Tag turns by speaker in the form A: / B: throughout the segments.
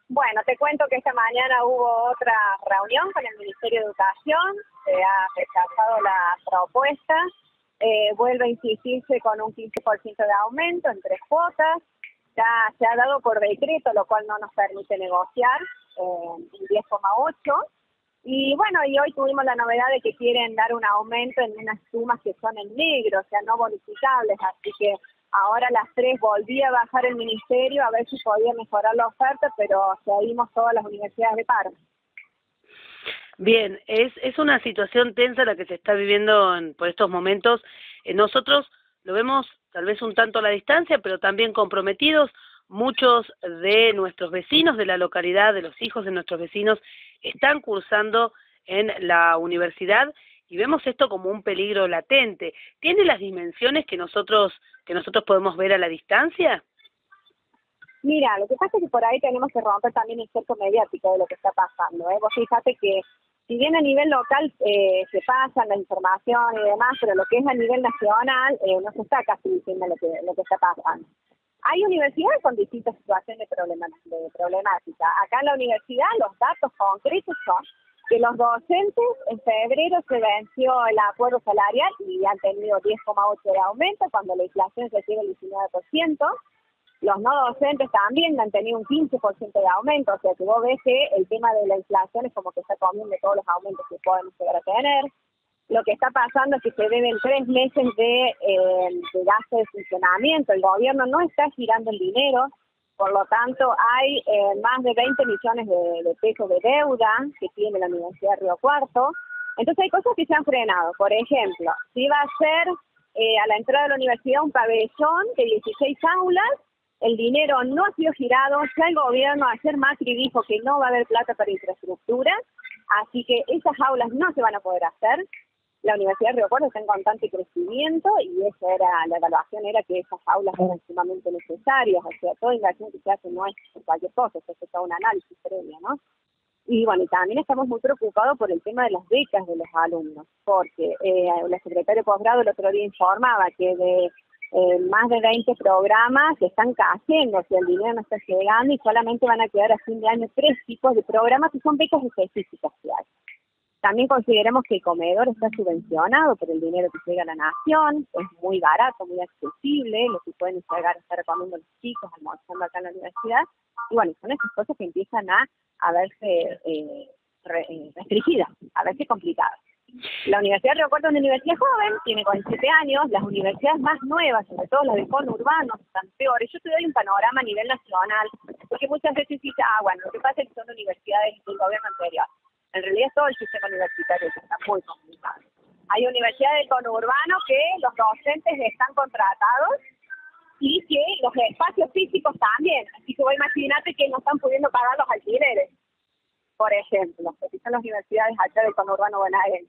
A: Bueno, te cuento que esta mañana hubo otra reunión con el Ministerio de Educación, se ha rechazado la propuesta, vuelve a insistirse con un 15% de aumento en 3 cuotas, ya se ha dado por decreto, lo cual no nos permite negociar, un 10,8%, y bueno, y hoy tuvimos la novedad de que quieren dar un aumento en unas sumas que son en negro, o sea, no bonificables, así que ahora a las 3 volví a bajar el ministerio a ver si podía mejorar la oferta, pero seguimos todas las universidades de paro.
B: Bien, es una situación tensa la que se está viviendo por estos momentos. Nosotros lo vemos tal vez un tanto a la distancia, pero también comprometidos. Muchos de nuestros vecinos de la localidad, de los hijos de nuestros vecinos, están cursando en la universidad y vemos esto como un peligro latente. ¿Tiene las dimensiones que nosotros podemos ver a la distancia?
A: Mira, lo que pasa es que por ahí tenemos que romper también el cerco mediático de lo que está pasando, ¿eh? Vos fíjate que si bien a nivel local se pasan la información y demás, pero lo que es a nivel nacional no se está casi diciendo lo que está pasando. Hay universidades con distintas situaciones de problemática. Acá en la universidad los datos concretos son que los docentes en febrero se venció el acuerdo salarial y han tenido 10,8 de aumento cuando la inflación se llega al 19%. Los no docentes también han tenido un 15% de aumento, o sea que vos ves que el tema de la inflación es como que está comiendo todos los aumentos que podemos llegar a tener. Lo que está pasando es que se deben 3 meses de gasto de funcionamiento. El gobierno no está girando el dinero, por lo tanto hay más de 20 millones de pesos de deuda que tiene la Universidad de Río Cuarto. Entonces hay cosas que se han frenado. Por ejemplo, si va a ser a la entrada de la universidad un pabellón de 16 aulas, el dinero no ha sido girado, ya el gobierno ayer Macri dijo que no va a haber plata para infraestructura, así que esas aulas no se van a poder hacer. La Universidad de Río Cuarto está en constante crecimiento y esa era la evaluación, era que esas aulas eran sumamente necesarias, o sea, toda inversión que se hace no es cualquier cosa, se hace todo un análisis previo, ¿no? Y bueno, y también estamos muy preocupados por el tema de las becas de los alumnos, porque la secretaria de posgrado el otro día informaba que de más de 20 programas se están cayendo, o sea, el dinero no está llegando y solamente van a quedar a fin de año 3 tipos de programas que son becas específicas que hay. También consideramos que el comedor está subvencionado por el dinero que llega a la nación, es muy barato, muy accesible, lo que pueden llegar a estar comiendo los chicos almorzando acá en la universidad. Y bueno, son esas cosas que empiezan a verse restringidas, a verse complicadas. La Universidad de Río Cuarto es una universidad joven, tiene 47 años, las universidades más nuevas, sobre todo las de conurbano, están peores. Yo te doy un panorama a nivel nacional, porque muchas veces dices, bueno, lo que pasa es que son universidades del gobierno anterior. En realidad todo el sistema universitario está muy complicado. Hay universidades del conurbano que los docentes están contratados y que los espacios físicos también. Así que vos imaginate que no están pudiendo pagar los alquileres, por ejemplo, porque son las universidades allá del conurbano bonaerense.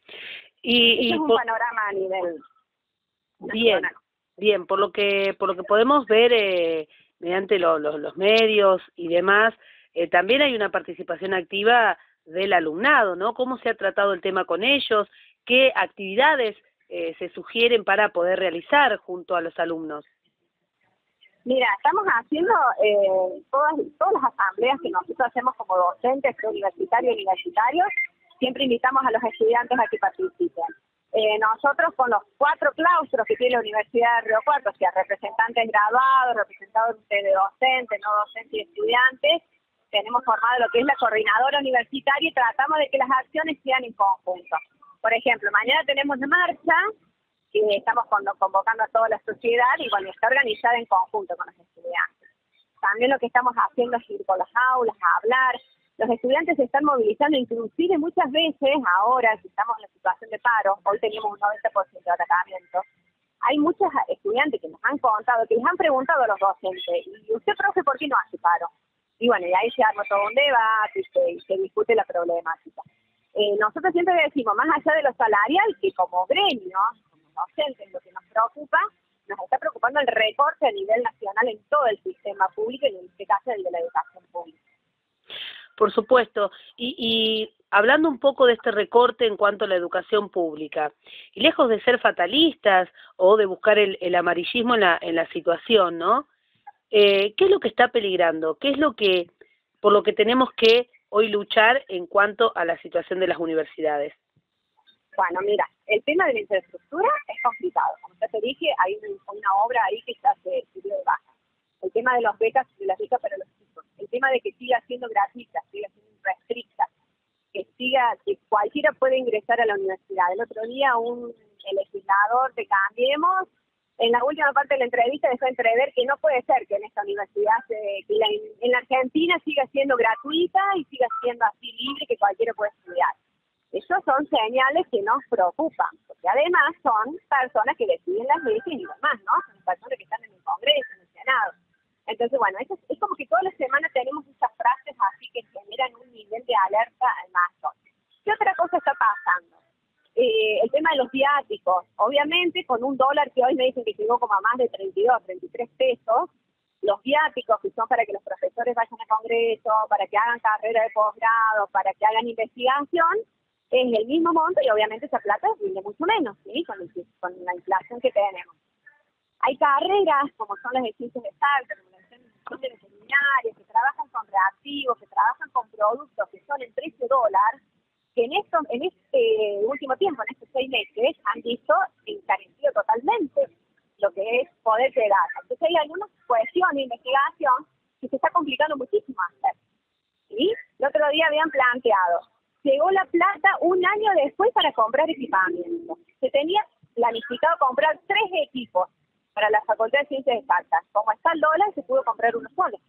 A: Ese es un panorama a nivel nacional.
B: Bien, por lo que podemos ver mediante los medios y demás, también hay una participación activa del alumnado, ¿no? ¿Cómo se ha tratado el tema con ellos? ¿Qué actividades se sugieren para poder realizar junto a los alumnos?
A: Mira, estamos haciendo todas las asambleas que nosotros hacemos como docentes universitarios, siempre invitamos a los estudiantes a que participen. Nosotros con los 4 claustros que tiene la Universidad de Río Cuarto, o sea, representantes graduados, representantes de docentes, no docentes y estudiantes, tenemos formado lo que es la coordinadora universitaria y tratamos de que las acciones sean en conjunto. Por ejemplo, mañana tenemos una marcha que estamos convocando a toda la sociedad y bueno, está organizada en conjunto con los estudiantes. También lo que estamos haciendo es ir por las aulas a hablar. Los estudiantes se están movilizando, inclusive muchas veces, ahora si estamos en la situación de paro, hoy tenemos un 90% de atacamiento, hay muchos estudiantes que nos han contado, que les han preguntado a los docentes, ¿y usted, profe, por qué no hace paro? Y bueno, y ahí se arma todo un debate y se discute la problemática. Nosotros siempre decimos, más allá de lo salarial, que como gremio, como docentes, lo que nos preocupa, nos está preocupando el recorte a nivel nacional en todo el sistema público y en este caso el de la educación pública.
B: Por supuesto, y hablando un poco de este recorte en cuanto a la educación pública, y lejos de ser fatalistas o de buscar el amarillismo en la situación, ¿no? ¿Qué es lo que está peligrando? ¿Qué es lo que por lo que tenemos que hoy luchar en cuanto a la situación de las universidades?
A: Bueno, mira, el tema de la infraestructura es complicado. Como ya te dije, hay una obra ahí que ya se dio de baja. El tema de las becas para los chicos. El tema de que siga siendo gratuita, siga siendo restricta. Que cualquiera puede ingresar a la universidad. El otro día el legislador de Cambiemos, en la última parte de la entrevista, dejó entrever que no puede ser que en esta universidad, en la Argentina siga siendo gratuita y siga siendo así libre, que cualquiera puede estudiar. Esos son señales que nos preocupan, porque además son personas que deciden las leyes y demás, ¿no? Son personas que están en el Congreso, en el Senado. Entonces, bueno, es como que todas las semanas tenemos estas frases así que generan un nivel de alerta al mazo. ¿Qué otra cosa está pasando? El tema de los viáticos. Obviamente, con un dólar que hoy me dicen que llegó como a más de 32, 33 pesos, los viáticos que son para que los profesores vayan a Congreso, para que hagan carrera de posgrado, para que hagan investigación, es el mismo monto y obviamente esa plata rinde mucho menos, ¿sí? Con la inflación que tenemos. Hay carreras como son las de ciencias exactas, como de veterinarias, que trabajan con reactivos, que trabajan con productos que son en $13, que en este último tiempo, en estos 6 meses, han visto encarecido totalmente lo que es poder llegar. Entonces hay algunas cuestiones de investigación que se está complicando muchísimo hacer. ¿Sí? El otro día habían planteado, llegó la plata un año después para comprar equipamiento. Se tenía planificado comprar 3 equipos para la Facultad de Ciencias Exactas. Como está el dólar, se pudo comprar uno solo.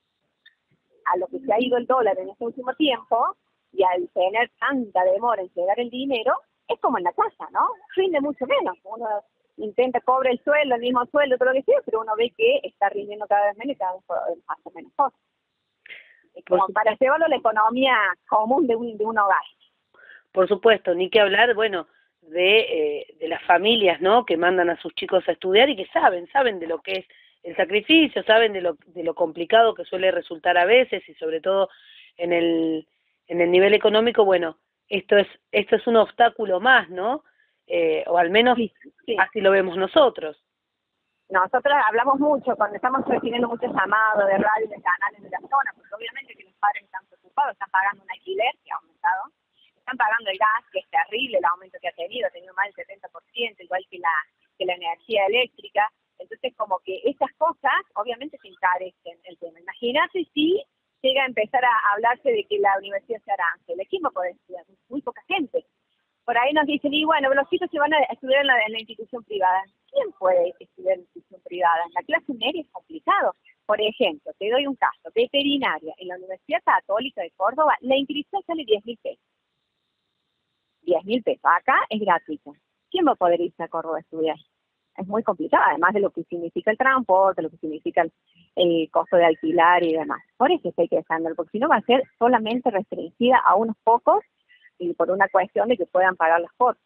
A: A lo que se ha ido el dólar en este último tiempo, y al tener tanta demora en llegar el dinero, es como en la casa, ¿no? Rinde mucho menos. Uno intenta cobrar el sueldo, el mismo sueldo, todo lo que sea, pero uno ve que está rindiendo cada vez menos y cada vez hace menos cosas. Es como para llevarlo a la economía común de un hogar.
B: Por supuesto, ni que hablar, bueno, de las familias, ¿no?, que mandan a sus chicos a estudiar y que saben de lo que es el sacrificio, saben de lo complicado que suele resultar a veces y sobre todo en el nivel económico. Bueno, esto es un obstáculo más, ¿no? O al menos sí. Así lo vemos nosotros.
A: Nosotros hablamos mucho, cuando estamos recibiendo muchos llamados de radio, de canales de la zona, porque obviamente que los padres están preocupados, están pagando un alquiler que ha aumentado, están pagando el gas, que es terrible el aumento que ha tenido más del 70%, igual que la energía eléctrica. Entonces, como que estas cosas, obviamente, se encarecen el tema. Imagínate si llega a empezar a hablarse de que la universidad se arancel. ¿Quién va a poder estudiar? Muy poca gente. Por ahí nos dicen, y bueno, los chicos se van a estudiar en la institución privada. ¿Quién puede estudiar en la institución privada? En la clase media es complicado. Por ejemplo, te doy un caso, veterinaria. En la Universidad Católica de Córdoba, la inscripción sale 10.000 pesos. 10.000 pesos. Acá es gratuita. ¿Quién va a poder irse a Córdoba a estudiar? Es muy complicado, además de lo que significa el transporte, lo que significa el costo de alquilar y demás. Por eso hay que dejarlo, porque si no va a ser solamente restringida a unos pocos y por una cuestión de que puedan pagar las cosas.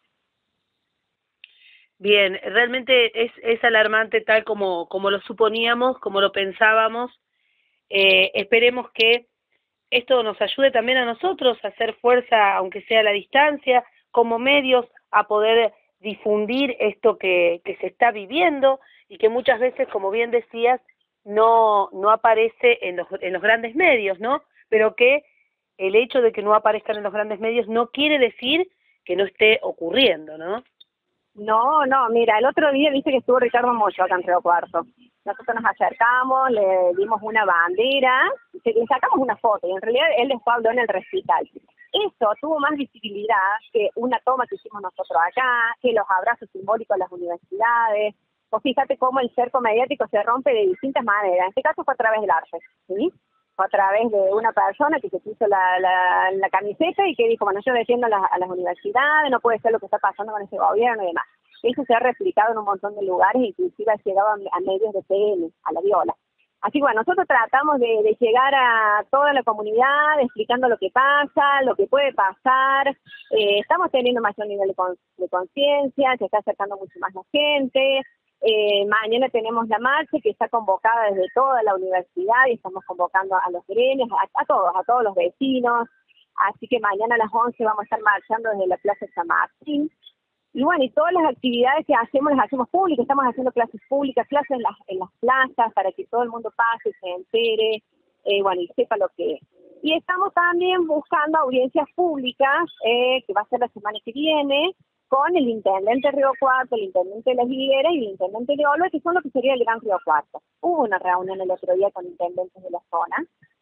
B: Bien, realmente es alarmante tal como lo suponíamos, como lo pensábamos. Esperemos que esto nos ayude también a nosotros a hacer fuerza, aunque sea a la distancia, como medios, a poder difundir esto que se está viviendo y que muchas veces, como bien decías, no aparece en los grandes medios, ¿no? Pero que el hecho de que no aparezcan en los grandes medios no quiere decir que no esté ocurriendo, ¿no?
A: No, mira, el otro día dice que estuvo Ricardo Mollo acá en Río Cuarto. Nosotros nos acercamos, le dimos una bandera, le sacamos una foto y en realidad él después habló en el recital. Eso tuvo más visibilidad que una toma que hicimos nosotros acá, que los abrazos simbólicos a las universidades. Pues fíjate cómo el cerco mediático se rompe de distintas maneras. En este caso fue a través del arte, ¿sí? Fue a través de una persona que se puso la camiseta y que dijo, bueno, yo defiendo a las universidades, no puede ser lo que está pasando con ese gobierno y demás. Eso se ha replicado en un montón de lugares, inclusive ha llegado a medios de TN, a la Viola. Así que bueno, nosotros tratamos de llegar a toda la comunidad explicando lo que pasa, lo que puede pasar. Estamos teniendo mayor nivel de conciencia, se está acercando mucho más la gente. Mañana tenemos la marcha que está convocada desde toda la universidad y estamos convocando a los gremios, a todos los vecinos. Así que mañana a las 11 vamos a estar marchando desde la Plaza San Martín. Y bueno, y todas las actividades que hacemos las hacemos públicas, estamos haciendo clases públicas, clases en las plazas para que todo el mundo pase, se entere, bueno, y sepa lo que Y estamos también buscando audiencias públicas, que va a ser la semana que viene, con el intendente de Río Cuarto, el intendente de Las Higueras y el intendente de Olva, que son lo que sería el Gran Río Cuarto. Hubo una reunión el otro día con intendentes de la zona,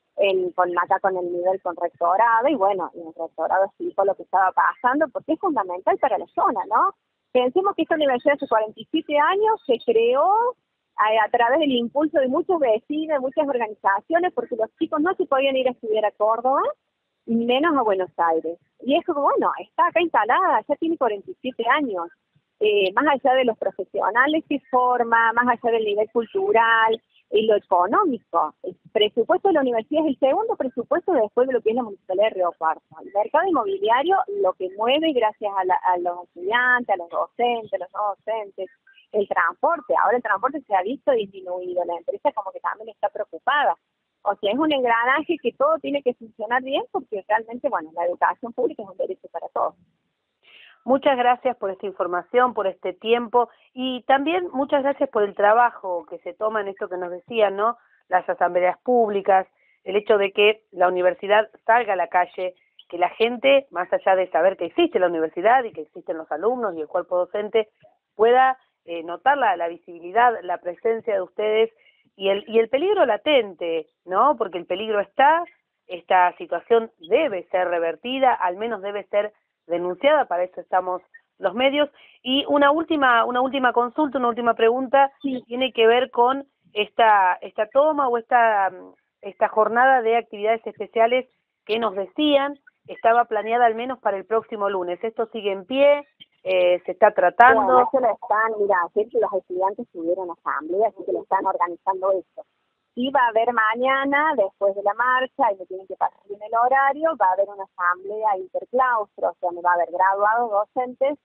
A: con el nivel con rectorado, y bueno, el rectorado explicó lo que estaba pasando, porque es fundamental para la zona, ¿no? Pensemos que esta universidad hace 47 años se creó a través del impulso de muchos vecinos, de muchas organizaciones, porque los chicos no se podían ir a estudiar a Córdoba, ni menos a Buenos Aires. Y es como, bueno, está acá instalada, ya tiene 47 años. Más allá de los profesionales que forma, más allá del nivel cultural y lo económico. El presupuesto de la universidad es el segundo presupuesto después de lo que es la Municipalidad de Río Cuarto. El mercado inmobiliario lo que mueve gracias a los estudiantes, a los docentes, los no docentes, el transporte. Ahora el transporte se ha visto disminuido, la empresa como que también está preocupada. O sea, es un engranaje que todo tiene que funcionar bien porque realmente, bueno, la educación pública es un derecho para todos.
B: Muchas gracias por esta información, por este tiempo y también muchas gracias por el trabajo que se toma en esto que nos decían, ¿no? Las asambleas públicas, el hecho de que la universidad salga a la calle, que la gente, más allá de saber que existe la universidad y que existen los alumnos y el cuerpo docente, pueda notar la visibilidad, la presencia de ustedes y el peligro latente, ¿no? Porque el peligro está, esta situación debe ser revertida, al menos debe ser denunciada, para eso estamos los medios. Y una última consulta, una última pregunta,
A: Sí.
B: tiene que ver con esta toma o esta jornada de actividades especiales que nos decían estaba planeada al menos para el próximo lunes. ¿Esto sigue en pie? ¿Se está tratando?
A: Bueno, eso lo están, mira, ayer que los estudiantes tuvieron asamblea, así que lo están organizando esto. Y va a haber mañana, después de la marcha, y me tienen que pasar bien el horario, va a haber una asamblea interclaustro, o sea, me va a haber graduados, docentes,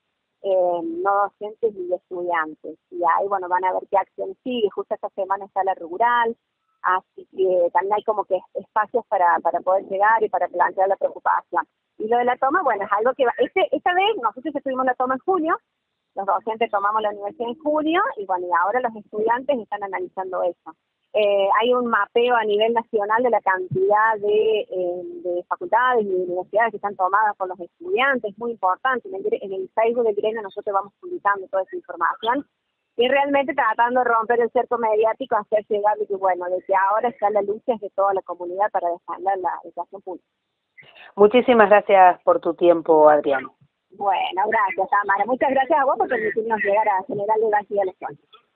A: no docentes ni estudiantes. Y ahí, bueno, van a ver qué acción sigue. Justo esta semana está la rural, así que también hay como que espacios para poder llegar y para plantear la preocupación. Y lo de la toma, bueno, es algo que esta vez nosotros estuvimos la toma en junio, los docentes tomamos la universidad en junio, y bueno, y ahora los estudiantes están analizando eso. Hay un mapeo a nivel nacional de la cantidad de facultades y de universidades que están tomadas por los estudiantes, muy importante. En el Facebook del gremio nosotros vamos publicando toda esa información y realmente tratando de romper el cerco mediático, hacer llegar de que, bueno, de que ahora está la lucha de toda la comunidad para defender la educación pública.
B: Muchísimas gracias por tu tiempo, Adriana.
A: Bueno, gracias, Tamara. Muchas gracias a vos por permitirnos llegar a generar debate a la zona.